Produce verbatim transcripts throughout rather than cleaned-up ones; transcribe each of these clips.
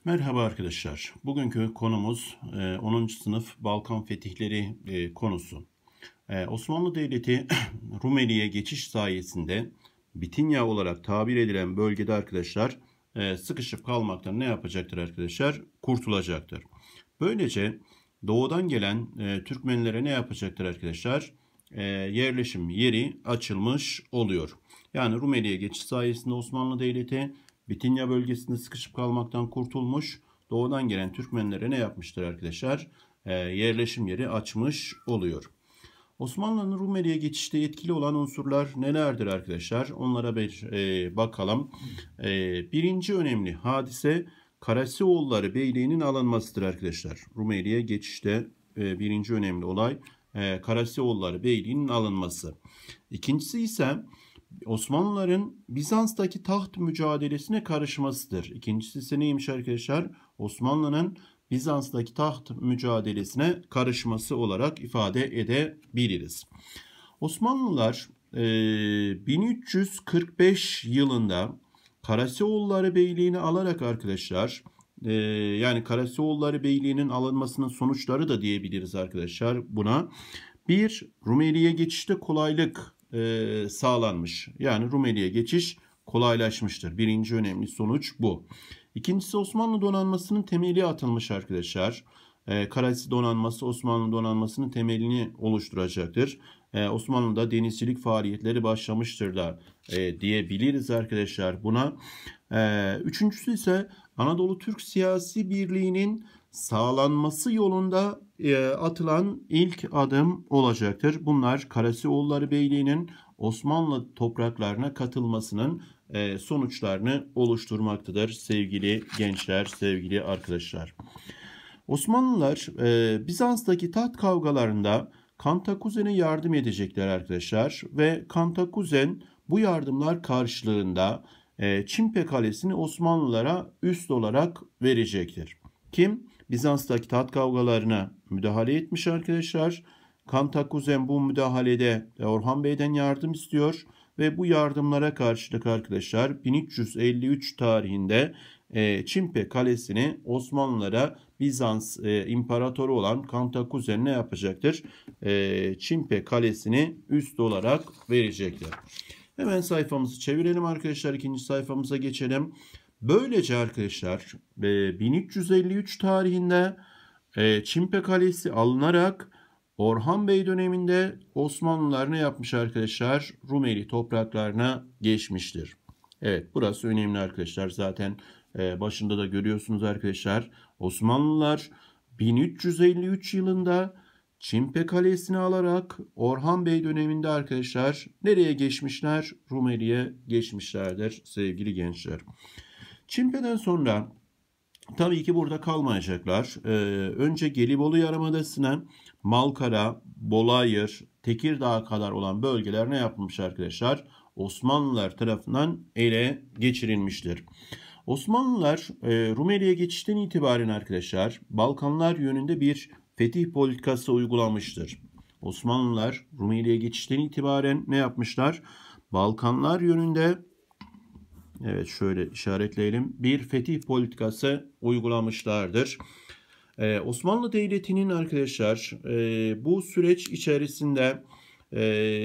Merhaba arkadaşlar. Bugünkü konumuz e, onuncu sınıf Balkan fetihleri e, konusu. E, Osmanlı Devleti Rumeli'ye geçiş sayesinde Bitinya olarak tabir edilen bölgede arkadaşlar e, sıkışıp kalmaktan ne yapacaktır arkadaşlar? Kurtulacaktır. Böylece doğudan gelen e, Türkmenlere ne yapacaktır arkadaşlar? E, yerleşim yeri açılmış oluyor. Yani Rumeli'ye geçiş sayesinde Osmanlı Devleti Bitinya bölgesinde sıkışıp kalmaktan kurtulmuş. Doğudan gelen Türkmenlere ne yapmıştır arkadaşlar? E, yerleşim yeri açmış oluyor. Osmanlı'nın Rumeli'ye geçişte etkili olan unsurlar nelerdir arkadaşlar? Onlara bir e, bakalım. E, birinci önemli hadise Karasioğulları Beyliği'nin alınmasıdır arkadaşlar. Rumeli'ye geçişte e, birinci önemli olay e, Karasioğulları Beyliği'nin alınması. İkincisi ise Osmanlıların Bizans'taki taht mücadelesine karışmasıdır. İkincisi ise neymiş arkadaşlar? Osmanlı'nın Bizans'taki taht mücadelesine karışması olarak ifade edebiliriz. Osmanlılar e, bin üç yüz kırk beş yılında Karasioğulları Beyliği'ni alarak arkadaşlar, e, yani Karasioğulları Beyliği'nin alınmasının sonuçları da diyebiliriz arkadaşlar buna. Bir, Rumeli'ye geçişte kolaylık e, sağlanmış. Yani Rumeli'ye geçiş kolaylaşmıştır. Birinci önemli sonuç bu. İkincisi Osmanlı donanmasının temeli atılmış arkadaşlar. E, Karasi donanması Osmanlı donanmasının temelini oluşturacaktır. E, Osmanlı'da denizcilik faaliyetleri başlamıştır da e, diyebiliriz arkadaşlar buna. E, üçüncüsü ise Anadolu Türk Siyasi Birliği'nin sağlanması yolunda e, atılan ilk adım olacaktır. Bunlar Karasioğulları Beyliği'nin Osmanlı topraklarına katılmasının e, sonuçlarını oluşturmaktadır sevgili gençler, sevgili arkadaşlar. Osmanlılar e, Bizans'taki taht kavgalarında Kantakuzen'e yardım edecekler arkadaşlar ve Kantakuzen bu yardımlar karşılığında e, Çimpe Kalesi'ni Osmanlılara üst olarak verecektir. Kim? Bizans'taki taht kavgalarına müdahale etmiş arkadaşlar. Kantakuzen bu müdahalede Orhan Bey'den yardım istiyor ve bu yardımlara karşılık arkadaşlar bin üç yüz elli üç tarihinde e, Çimpe Kalesi'ni Osmanlılara Bizans e, imparatoru olan Kantakuzen ne yapacaktır? E, Çimpe Kalesi'ni üst olarak verecektir. Hemen sayfamızı çevirelim arkadaşlar. İkinci sayfamıza geçelim. Böylece arkadaşlar bin üç yüz elli üç tarihinde Çimpe Kalesi alınarak Orhan Bey döneminde Osmanlılar ne yapmış arkadaşlar? Rumeli topraklarına geçmiştir. Evet, burası önemli arkadaşlar. Zaten başında da görüyorsunuz arkadaşlar. Osmanlılar bin üç yüz elli üç yılında Çimpe Kalesi'ni alarak Orhan Bey döneminde arkadaşlar nereye geçmişler? Rumeli'ye geçmişlerdir sevgili gençler. Çimpe'den sonra tabii ki burada kalmayacaklar. Ee, önce Gelibolu Yarımadası'na, Malkara, Bolayır, Tekirdağ'a kadar olan bölgeler ne yapılmış arkadaşlar? Osmanlılar tarafından ele geçirilmiştir. Osmanlılar e, Rumeli'ye geçişten itibaren arkadaşlar Balkanlar yönünde bir fetih politikası uygulamıştır. Osmanlılar Rumeli'ye geçişten itibaren ne yapmışlar? Balkanlar yönünde, evet şöyle işaretleyelim, bir fetih politikası uygulamışlardır. Ee, Osmanlı Devleti'nin arkadaşlar e, bu süreç içerisinde e,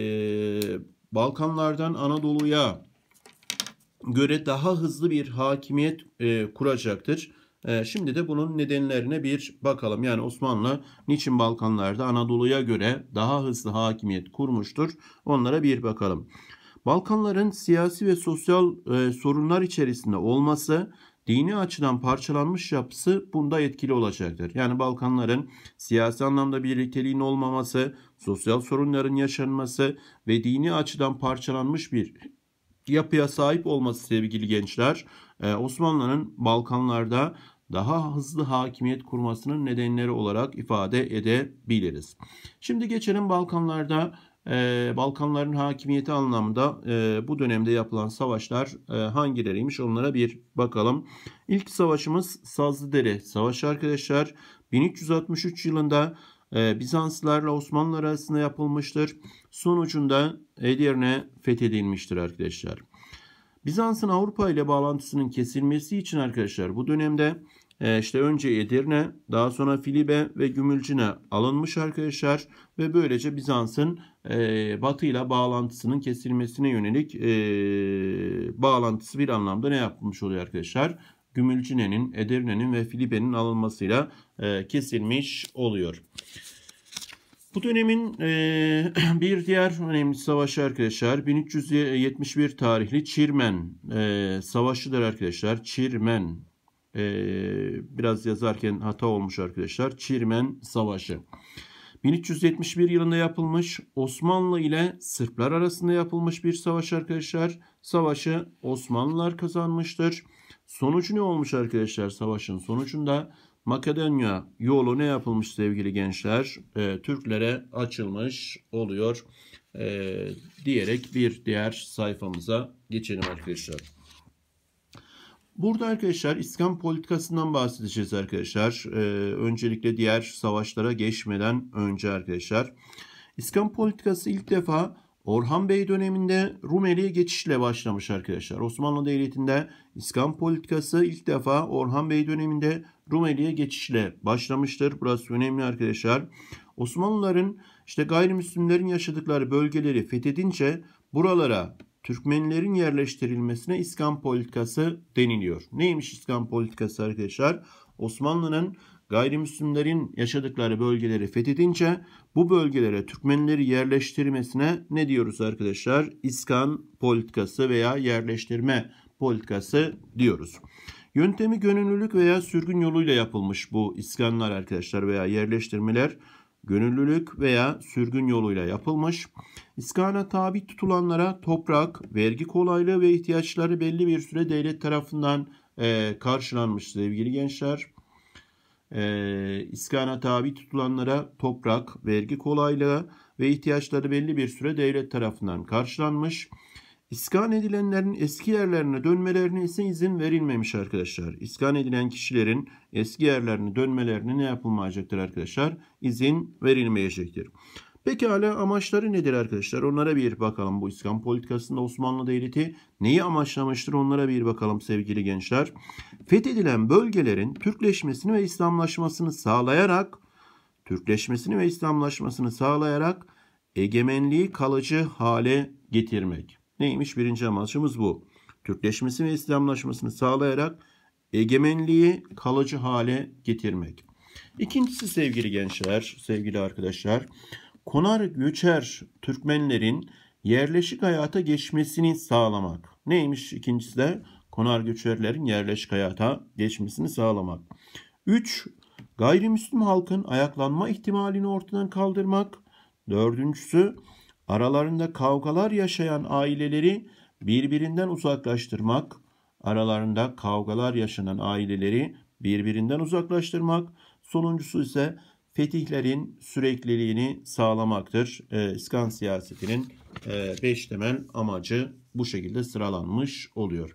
Balkanlardan Anadolu'ya göre daha hızlı bir hakimiyet e, kuracaktır. E, şimdi de bunun nedenlerine bir bakalım. Yani Osmanlı niçin Balkanlarda Anadolu'ya göre daha hızlı hakimiyet kurmuştur? Onlara bir bakalım. Balkanların siyasi ve sosyal e, sorunlar içerisinde olması, dini açıdan parçalanmış yapısı bunda etkili olacaktır. Yani Balkanların siyasi anlamda birlikteliğin olmaması, sosyal sorunların yaşanması ve dini açıdan parçalanmış bir yapıya sahip olması sevgili gençler, e, Osmanlı'nın Balkanlarda daha hızlı hakimiyet kurmasının nedenleri olarak ifade edebiliriz. Şimdi geçelim Balkanlarda. Ee, Balkanların hakimiyeti anlamında e, bu dönemde yapılan savaşlar e, hangileriymiş onlara bir bakalım. İlk savaşımız Sazlıdere Savaşı arkadaşlar. bin üç yüz altmış üç yılında e, Bizanslılarla Osmanlılar arasında yapılmıştır. Sonucunda Edirne fethedilmiştir arkadaşlar. Bizans'ın Avrupa ile bağlantısının kesilmesi için arkadaşlar bu dönemde e, işte önce Edirne, daha sonra Filibe ve Gümülcine alınmış arkadaşlar ve böylece Bizans'ın e, Batı ile bağlantısının kesilmesine yönelik e, bağlantısı bir anlamda ne yapılmış oluyor arkadaşlar? Gümülcine'nin, Edirne'nin ve Filibe'nin alınmasıyla e, kesilmiş oluyor. Bu dönemin e, bir diğer önemli savaşı arkadaşlar bin üç yüz yetmiş bir tarihli Çirmen e, Savaşı'dır arkadaşlar. Çirmen e, biraz yazarken hata olmuş arkadaşlar. Çirmen Savaşı. bin üç yüz yetmiş bir yılında yapılmış, Osmanlı ile Sırplar arasında yapılmış bir savaş arkadaşlar. Savaşı Osmanlılar kazanmıştır. Sonucu ne olmuş arkadaşlar savaşın sonucunda? Makedonya yolu ne yapılmış sevgili gençler? E, Türklere açılmış oluyor e, diyerek bir diğer sayfamıza geçelim arkadaşlar. Burada arkadaşlar İskan politikasından bahsedeceğiz arkadaşlar. Ee, öncelikle diğer savaşlara geçmeden önce arkadaşlar. İskan politikası ilk defa Orhan Bey döneminde Rumeli'ye geçişle başlamış arkadaşlar. Osmanlı Devleti'nde İskan politikası ilk defa Orhan Bey döneminde Rumeli'ye geçişle başlamıştır. Burası önemli arkadaşlar. Osmanlıların işte gayrimüslimlerin yaşadıkları bölgeleri fethedince buralara Türkmenlerin yerleştirilmesine İskan politikası deniliyor. Neymiş İskan politikası arkadaşlar? Osmanlı'nın gayrimüslimlerin yaşadıkları bölgeleri fethedince bu bölgelere Türkmenleri yerleştirmesine ne diyoruz arkadaşlar? İskan politikası veya yerleştirme politikası diyoruz. Yöntemi gönüllülük veya sürgün yoluyla yapılmış bu iskanlar arkadaşlar veya yerleştirmeler gönüllülük veya sürgün yoluyla yapılmış. İskana tabi tutulanlara toprak, vergi kolaylığı ve ihtiyaçları belli bir süre devlet tarafından e, karşılanmış sevgili gençler. E, İskana tabi tutulanlara toprak, vergi kolaylığı ve ihtiyaçları belli bir süre devlet tarafından karşılanmış. İskan edilenlerin eski yerlerine dönmelerine ise izin verilmemiş arkadaşlar. İskan edilen kişilerin eski yerlerine dönmelerine ne yapılmayacaktır arkadaşlar? İzin verilmeyecektir. Pekala amaçları nedir arkadaşlar? Onlara bir bakalım. Bu İskan politikasında Osmanlı Devleti neyi amaçlamıştır? Onlara bir bakalım sevgili gençler. Fethedilen bölgelerin Türkleşmesini ve İslamlaşmasını sağlayarak Türkleşmesini ve İslamlaşmasını sağlayarak egemenliği kalıcı hale getirmek. Neymiş? Birinci amacımız bu. Türkleşmesi ve İslamlaşmasını sağlayarak egemenliği kalıcı hale getirmek. İkincisi sevgili gençler, sevgili arkadaşlar, konar göçer Türkmenlerin yerleşik hayata geçmesini sağlamak. Neymiş ikincisi de? Konar göçerlerin yerleşik hayata geçmesini sağlamak. üç. Gayrimüslim halkın ayaklanma ihtimalini ortadan kaldırmak. Dördüncüsü, aralarında kavgalar yaşayan aileleri birbirinden uzaklaştırmak. Aralarında kavgalar yaşanan aileleri birbirinden uzaklaştırmak. Sonuncusu ise fetihlerin sürekliliğini sağlamaktır. E, İskan siyasetinin beş e, temel amacı bu şekilde sıralanmış oluyor.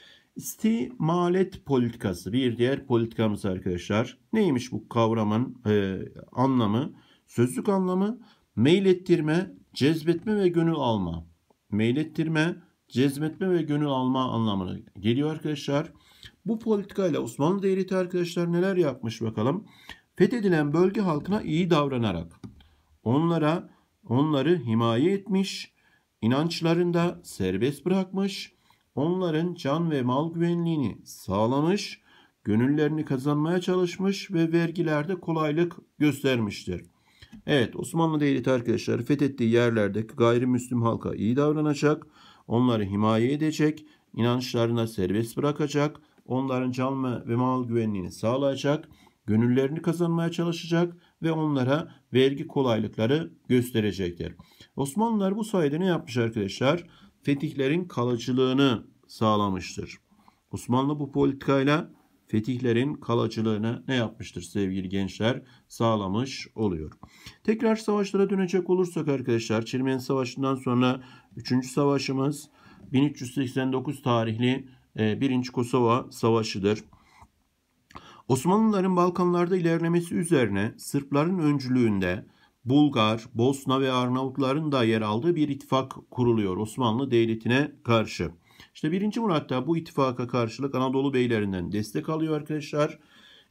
İstimalet politikası bir diğer politikamız arkadaşlar. Neymiş bu kavramın e, anlamı? Sözlük anlamı meylettirme, cezbetme ve gönül alma. Meylettirme, cezbetme ve gönül alma anlamına geliyor arkadaşlar. Bu politikayla Osmanlı Devleti arkadaşlar neler yapmış bakalım. Fethedilen bölge halkına iyi davranarak onlara onları himaye etmiş, inançlarında serbest bırakmış, onların can ve mal güvenliğini sağlamış, gönüllerini kazanmaya çalışmış ve vergilerde kolaylık göstermiştir. Evet, Osmanlı Devleti arkadaşlar fethettiği yerlerdeki gayrimüslim halka iyi davranacak, onları himaye edecek, inançlarına serbest bırakacak, onların can ve mal güvenliğini sağlayacak, gönüllerini kazanmaya çalışacak ve onlara vergi kolaylıkları gösterecektir. Osmanlılar bu sayede ne yapmış arkadaşlar? Fetihlerin kalıcılığını sağlamıştır. Osmanlı bu politikayla fetihlerin kalıcılığını ne yapmıştır sevgili gençler? Sağlamış oluyor. Tekrar savaşlara dönecek olursak arkadaşlar, Çirmen Savaşı'ndan sonra üçüncü savaşımız bin üç yüz seksen dokuz tarihli birinci Kosova Savaşı'dır. Osmanlıların Balkanlarda ilerlemesi üzerine Sırpların öncülüğünde Bulgar, Bosna ve Arnavutların da yer aldığı bir ittifak kuruluyor Osmanlı Devleti'ne karşı. İşte birinci Murat da bu ittifaka karşılık Anadolu beylerinden destek alıyor arkadaşlar.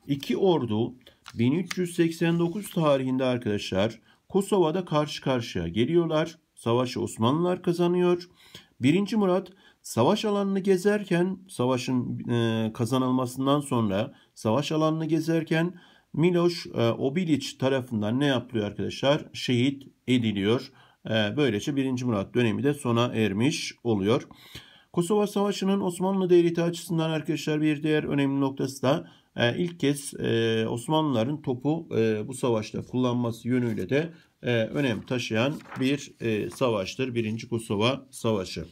İki ordu bin üç yüz seksen dokuz tarihinde arkadaşlar Kosova'da karşı karşıya geliyorlar. Savaşı Osmanlılar kazanıyor. Birinci Murat savaş alanını gezerken, savaşın e, kazanılmasından sonra savaş alanını gezerken Miloš e, Obilić tarafından ne yapılıyor arkadaşlar? Şehit ediliyor. E, böylece birinci Murat dönemi de sona ermiş oluyor. Kosova Savaşı'nın Osmanlı Devleti açısından arkadaşlar bir diğer önemli noktası da e, ilk kez e, Osmanlıların topu e, bu savaşta kullanması yönüyle de e, önem taşıyan bir e, savaştır. Birinci Kosova Savaşı.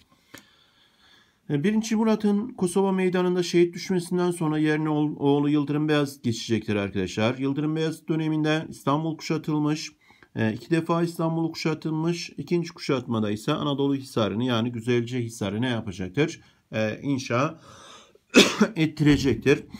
Birinci Murat'ın Kosova Meydanı'nda şehit düşmesinden sonra yerine oğlu Yıldırım Beyazıt geçecektir arkadaşlar. Yıldırım Beyazıt döneminde İstanbul kuşatılmış. İki defa İstanbul kuşatılmış. İkinci kuşatmada ise Anadolu Hisarı'nı yani Güzelce Hisarı ne yapacaktır? İnşa ettirecektir.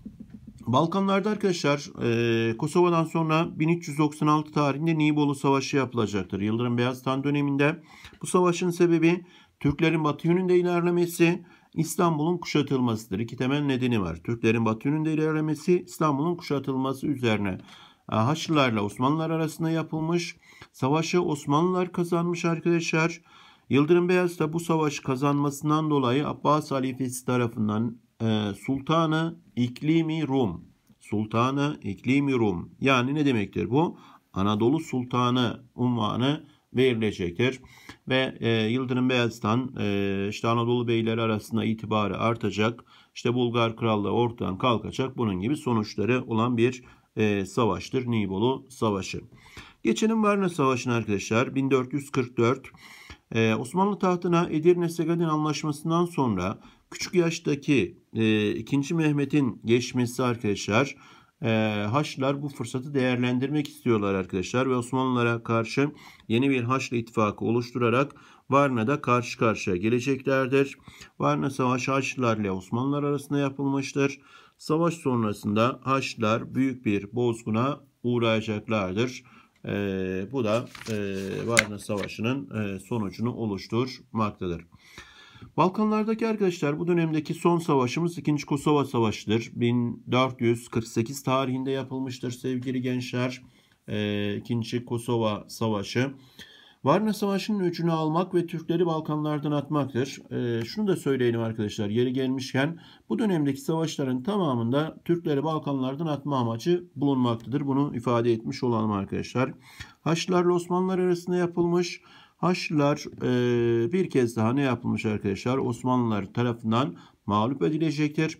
Balkanlarda arkadaşlar Kosova'dan sonra bin üç yüz doksan altı tarihinde Nibolu Savaşı yapılacaktır. Yıldırım Beyazıt Han döneminde. Bu savaşın sebebi Türklerin batı yönünde ilerlemesi, İstanbul'un kuşatılmasıdır. İki temel nedeni var. Türklerin batı yönünde ilerlemesi, İstanbul'un kuşatılması üzerine Haçlılarla Osmanlılar arasında yapılmış. Savaşı Osmanlılar kazanmış arkadaşlar. Yıldırım Beyazıt da bu savaşı kazanmasından dolayı Abbas halifesi tarafından e, Sultanı İklimi Rum, Sultanı İklimi Rum yani ne demektir bu? Anadolu Sultanı unvanı verilecektir. Ve e, Yıldırım Beyazıt'tan e, işte Anadolu beyleri arasında itibarı artacak. İşte Bulgar Krallığı ortadan kalkacak. Bunun gibi sonuçları olan bir e, savaştır. Nibolu Savaşı. Geçelim Varna Savaşı'na arkadaşlar. bin dört yüz kırk dört e, Osmanlı tahtına Edirne-Segadin Anlaşması'ndan sonra küçük yaştaki e, ikinci. Mehmet'in geçmesi arkadaşlar e, Haçlılar bu fırsatı değerlendirmek istiyorlar arkadaşlar ve Osmanlılara karşı yeni bir Haçlı ittifakı oluşturarak Varna'da karşı karşıya geleceklerdir. Varna Savaşı Haçlılar ile Osmanlılar arasında yapılmıştır. Savaş sonrasında Haçlılar büyük bir bozguna uğrayacaklardır. E, bu da e, Varna Savaşı'nın e, sonucunu oluşturmaktadır. Balkanlardaki arkadaşlar bu dönemdeki son savaşımız ikinci. Kosova Savaşı'dır. bin dört yüz kırk sekiz tarihinde yapılmıştır sevgili gençler. E, ikinci. Kosova Savaşı. Varna Savaşı'nın öcünü almak ve Türkleri Balkanlardan atmaktır. E, şunu da söyleyelim arkadaşlar yeri gelmişken bu dönemdeki savaşların tamamında Türkleri Balkanlardan atma amacı bulunmaktadır. Bunu ifade etmiş olalım arkadaşlar. Haçlılarla Osmanlılar arasında yapılmış. Haçlılar e, bir kez daha ne yapılmış arkadaşlar? Osmanlılar tarafından mağlup edilecektir.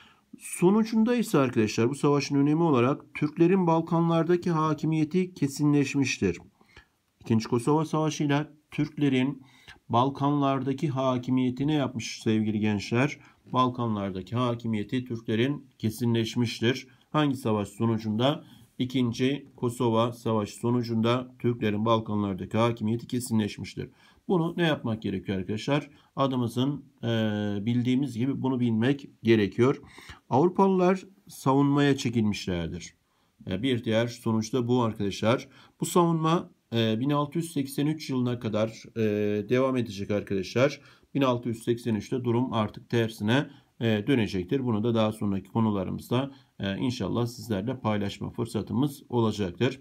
Sonucunda ise arkadaşlar bu savaşın önemi olarak Türklerin Balkanlardaki hakimiyeti kesinleşmiştir. İkinci. Kosova Savaşı ile Türklerin Balkanlardaki hakimiyeti ne yapmış sevgili gençler? Balkanlardaki hakimiyeti Türklerin kesinleşmiştir. Hangi savaş sonucunda? İkinci. Kosova Savaşı sonucunda Türklerin Balkanlardaki hakimiyeti kesinleşmiştir. Bunu ne yapmak gerekiyor arkadaşlar? Adımızın e, bildiğimiz gibi bunu bilmek gerekiyor. Avrupalılar savunmaya çekilmişlerdir. E, bir diğer sonuç da bu arkadaşlar. Bu savunma bin altı yüz seksen üç yılına kadar e, devam edecek arkadaşlar. bin altı yüz seksen üçte durum artık tersine e, dönecektir. Bunu da daha sonraki konularımızda e, inşallah sizlerle paylaşma fırsatımız olacaktır.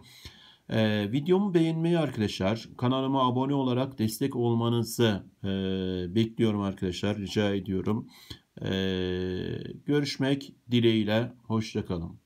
E, videomu beğenmeyi arkadaşlar, kanalıma abone olarak destek olmanızı e, bekliyorum arkadaşlar, rica ediyorum. E, görüşmek dileğiyle, hoşça kalın.